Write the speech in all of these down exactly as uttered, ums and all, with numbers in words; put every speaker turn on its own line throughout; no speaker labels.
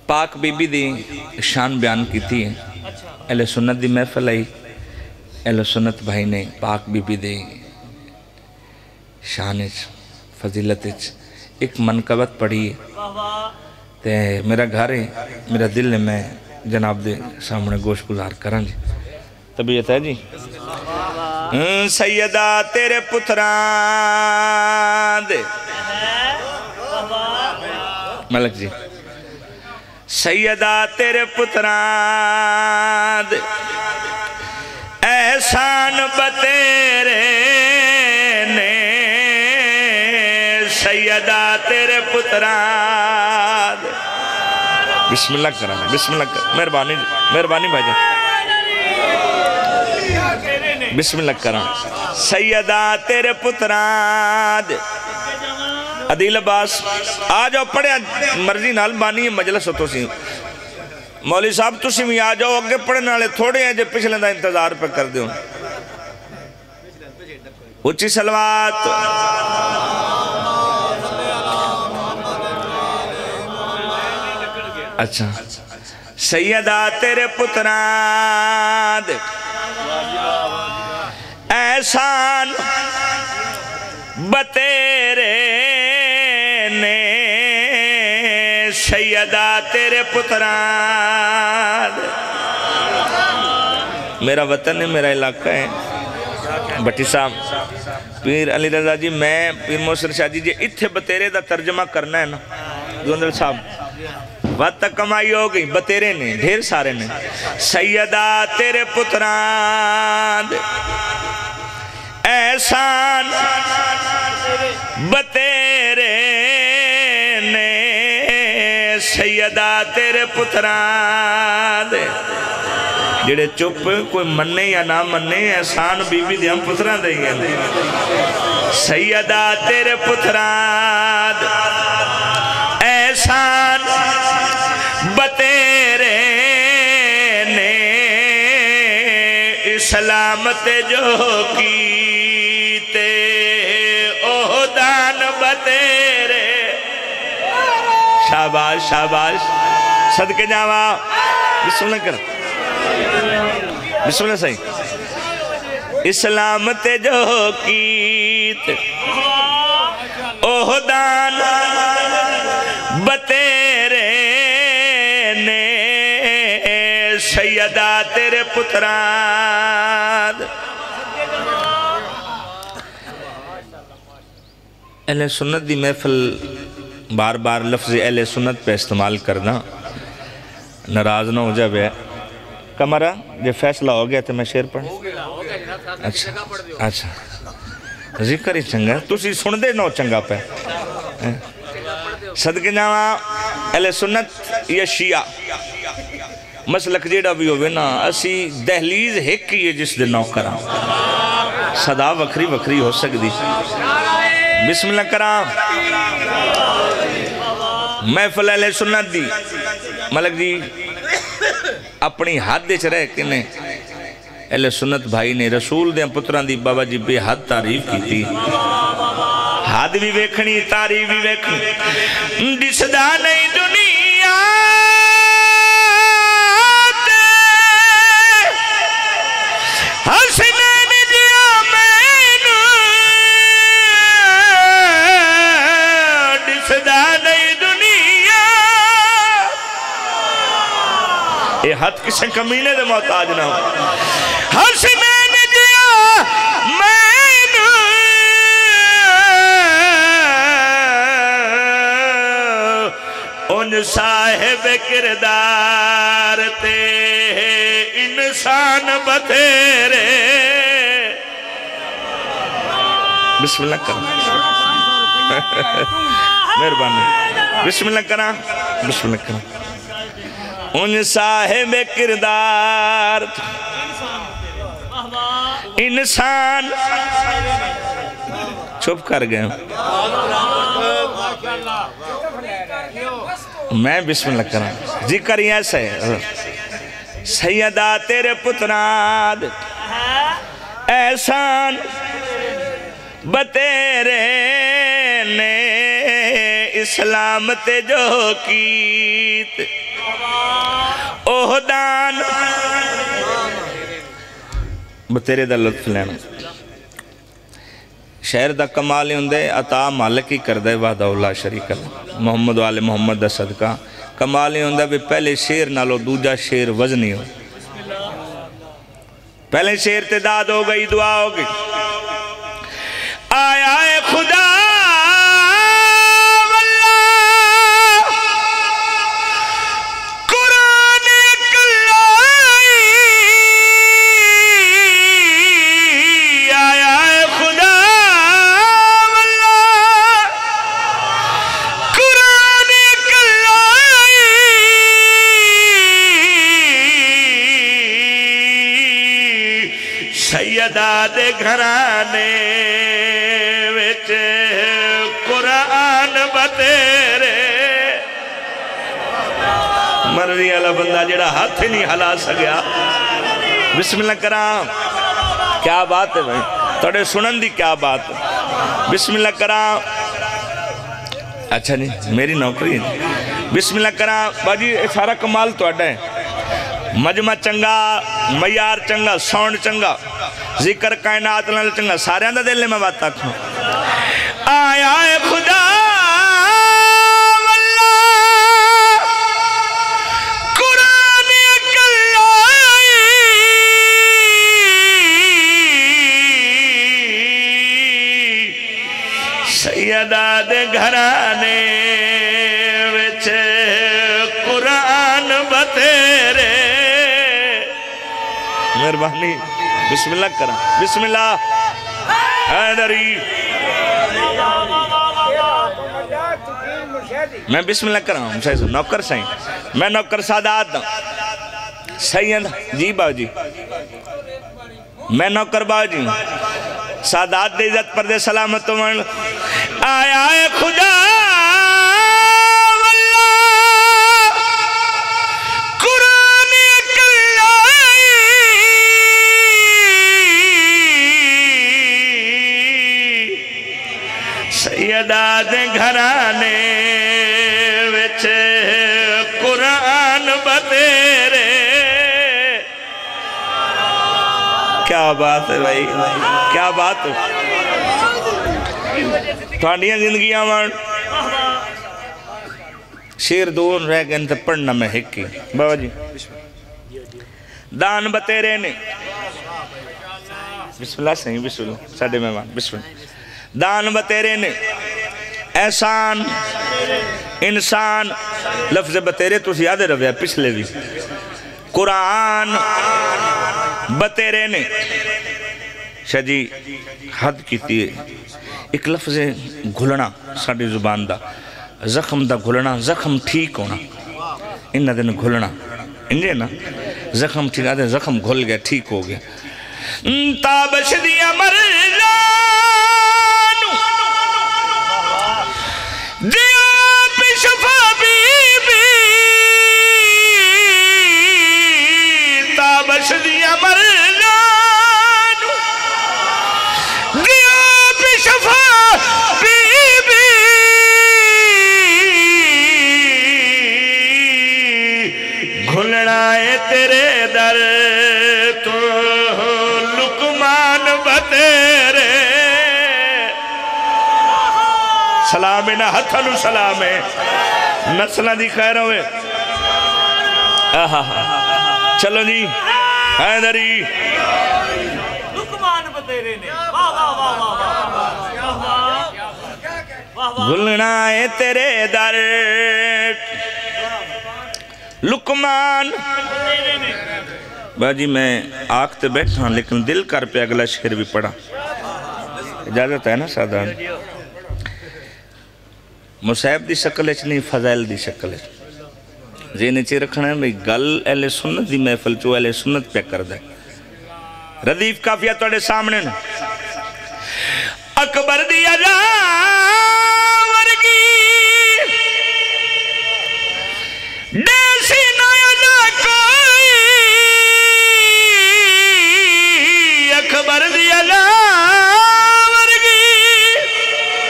पाक बीबी दी शान बयान की थी। अहले सुन्नत दी महफिल आई, अहले सुन्नत भाई ने पाक बीबी दी शान फजीलत एक मनकबत पढ़ी ते मेरा घर है, मेरा दिल है, मैं जनाब दे सामने गोश गुजार करा जी। तबीयत है जी। सैयदा तेरे पुत्रा दे मलक जी, सैयदा तेरे पुत्रा दे एहसान बतेरे ने, सैयदा तेरे पुत्रा दे। बिस्मिल्लाह करा, बिस्मिल्लाह कर, मेहरबानी मेहरबानी भाईजान, बिस्मिल्लाह करा। सैयदा तेरे पुत्रा दे अदील अब्बास आ जाओ, पढ़िया मर्जी नाल बानी मजलिस तो सी। मौली साहब तुसी भी आ जाओ, अगे पढ़ने वाले थोड़े हैं जो पिछले का इंतजार पे कर दो। उच्ची सलवात। अच्छा, सैयदा तेरे पुत्रा दे एहसान बतेरे ने, सैयदा तेरे पुत्रा दे। मेरा वतन है, मेरा इलाका है। भट्टी साहब, पीर अली रजा जी, मैं पीर मोहसिन शाह जी, जे इत्थे बतेरे का तर्जमा करना है ना गोंदल साहब, वत कमाई हो गई। बतेरे ने ढेर सारे ने। सैयदा तेरे पुत्रा दे एहसान बतेरे ने, सैयदा तेरे पुत्रा दे। जेड़े चुप कोई मन्ने या ना मन्ने, एहसान बीबी दे हम पुत्रा दे। सैयदा तेरे पुत्रा दे एहसान बतेरे ने, सलामत जो की ते ओ दान बतेरे। शाबाश शाबाश, सदके जावा। बिस्मिल्लाह कर, बिस्मिल्लाह सही। इस्लामत जो कीत ओ दान बतेरे ने, सैयदा तेरे पुत्रा। अहले सुन्नत दी महफिल बार बार लफ्ज़ अहले सुन्नत पे इस्तेमाल करना, नाराज ना हो जाए। कमरा जो फैसला हो गया तो मैं शेर पढ़। अच्छा अच्छा, जिक्र ही चंगा, तुसी सुनदे ना चंगा पे। सदके जावा। अहले सुन्नत या शिया मसलक जेड़ा भी होवे ना, असी दहलीज एक ही है जिस दे नौकर हाँ, सदा वखरी वखरी हो सकती। बिस्मिल्लाह करा। महफिल अहले सुन्नत दी मलक जी अपनी हद च रह के ने अहले सुन्नत भाई ने रसूल दे पुत्रां दी बाबा जी बेहद तारीफ की। हद भी वेखनी, तारीफ भी वेखनी। दिसदा नहीं दुनिया हसनैन जिया मैनू, दिसदा नहीं दुनिया। ये हद किसी कमीने दे मोहताज ना हो। हसनैन जिया मैनू, उन साहिब किरदार ते इंसान बतेरे। बिस्मिल्लाह करा, मेहरबानी। बिस्मिल्लाह करा, बिस्मिल्लाह करा। उन साहिब किरदार इंसान। चुप कर गए मैं। बिस्मिल्लाह करा। जिक्र ही ऐसा है। सैयदा तेरे पुत्राद एहसान बतेरे ने, इस्लाम ते जो कीत ओह दान बतेरे दा लुत्फ लेना। शहर दा कमाल ही हुंदे अता मालिक ही करदा है वाहदा शरीक अल्लाह। मोहम्मद वाले मोहम्मद दा सदका कमाल ही हुंदा भी पहले शेर नालों दूजा शेर वजनी हो। पहले शेर ते दाद हो गई, दुआ हो गई। आया है खुदा सैयदा दे घराने विच कुरान बतेरे। मर्जी वाला बंदा जेड़ा हाथ ही नहीं हिला सकिया। बिस्मिल्लाह करा। क्या बात है भाई, थोड़े सुनन दी क्या बात है। बिस्मिल्लाह करा। अच्छा जी मेरी नौकरी है। बिस्मिल्लाह करा बाजी, सारा कमाल तुहाडा है। मजमा चंगा, मयार चंगा, साउंड चंगा, जिक्र कायनात नाल चंगा, सारे दा दिल में बात आखो। आया है खुदा कुरान कलाई सैयदा दे घराने विच कुरान बतेरे। मेहरबानी बिस्मिल्लाह करा। बिस्मिल्लाह हैदरी। मैं बिस्मिल्लाह करा हूँ नौकर सही। मैं नौकर सादात सैयद जी बाजी। मैं नौकर बाजी सादात दे इज्जत पर दे सलामत मन। आया है खुदा सैयदा दे घराने विच कुरान बतेरे। क्या बात है भाई, क्या बात है। थोड़ियां जिंदगियां वन शेर दूर रह गए तो पढ़ना मैं हिक ही। बाबा जी दान बतेरे ने। बिस्मिल्लाह सही। बिस्मिल्लाह साडे मेहमान। बिस्मिल्लाह दान बतेरे ने। एहसान इंसान लफ्ज बतेरे तुम याद रहे पिछले भी। कुरान बतेरे ने शाजी हद की एक लफ्ज घुलना साड़ी जुबान दा जख्म दा घुलना, जख्म ठीक होना। इन दिन घुलना इंजे ना जख्म ठीक आते जख्म घुल गया ठीक हो गया। ताबश दिया मर ताबश दिया मर दिया पिशफा बीबी घुलना है तेरे दर तो लुकमान बतेरे। सलाम है ना हथनु सलाम है नस्ल दी खैर होवे। आहा चलो जी हैदरी लुकमान बतेरे ने। वाह वाह वाह वाह। घुलना है तेरे दर लुकमान। बाजी मैं आख तो बैठा लेकिन दिल कर पे अगला शेर भी पढ़ा। इजाजत है ना साधारण। मुसाहिब की शक्ल च नहीं फजैल की शक्ल जेने च रखना है भाई गल एले सुन्नत की महफिल चो एले सुन्नत पे कर दे। रदीफ काफिया तुहाडे सामने न। अकबर दी अज़ा वर्गी देसी ना अज़ा कोई। अकबर दी अज़ा वर्गी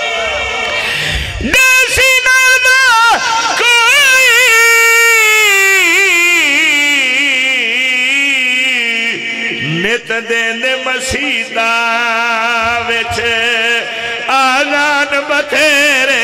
देसी ना अज़ा कोई। जित देंदे मसीदा विच आजान बथेरे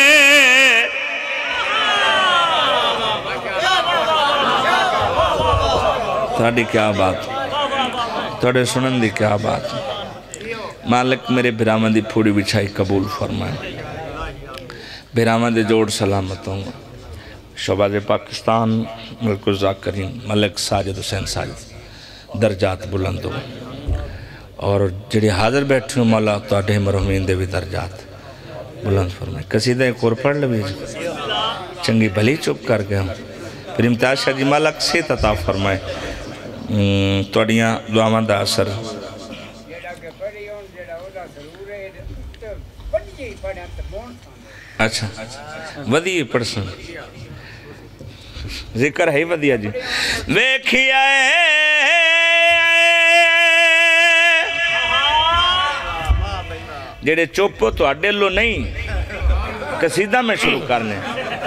थोड़ी क्या बात थोड़े सुनन दी क्या बात। मालिक मेरे बिरामा दी फूड़ी बिछाई कबूल फरमाए। बिरामा दे जोड़ सलामत होंगे। शबाज पाकिस्तान मुल्क ज़ाकरीन मलिक साजिद हुसैन साजिद दर्जात बुलंद हो और जेड़े हाजिर बैठे हो मौला तुहाडे मरहूमीन दे भी दर्जात बुलंद फरमाए। कसीदा एक और पढ़ लवी चंगी भली चुप कर गया। फिर इम्तियाज शाह जी मालक से अता फरमाए। तुहाड़ियां दुआवां दा असर अच्छा वधिया पढ़सन जिक्र है वधिया जी। वेखिया जेड़े चुप हो तुहाडे लो नहीं कसीदा में शुरू करने।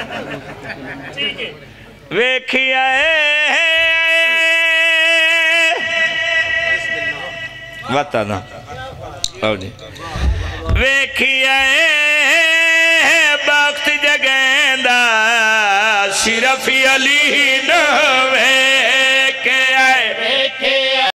वेखिया वाता ना आओ जी। वेखिया वक्त जगेंदा सिर्फ अली ना